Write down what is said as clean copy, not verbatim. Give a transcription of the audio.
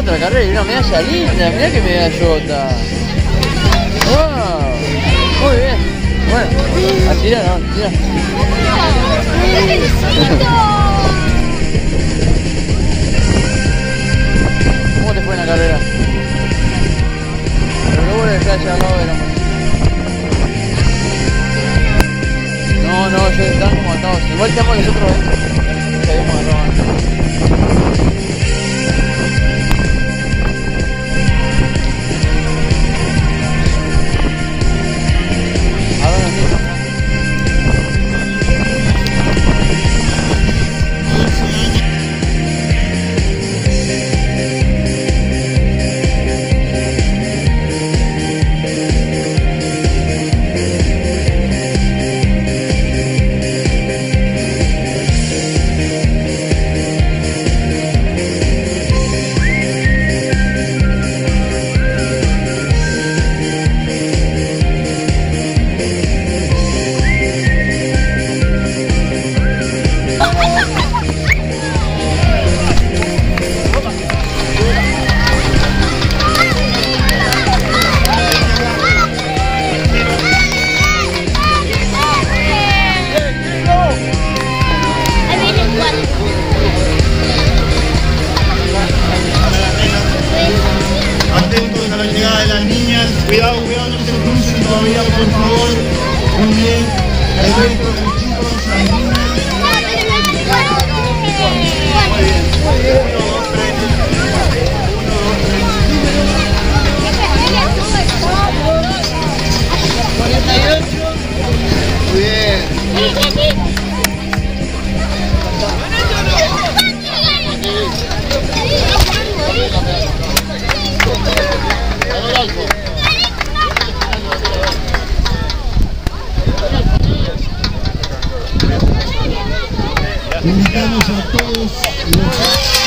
otra carrera y una medalla linda, mirá que medallota. Wow, muy bien. Bueno, a tirar, no, tira. ¿Cómo te fue en la carrera? Pero no vuelve a estar allá al lado de la moto. No, ellos están como atados. Igual estamos nosotros, que habíamos agarrado antes. Atentos a la llegada de las niñas. Cuidado, no se crucen todavía, por favor. Muy bien. El resto de los chicos, las niñas. Muy bien. 1, 2, 3. 1, 2, 3. 48. Muy bien. Invitamos a todos los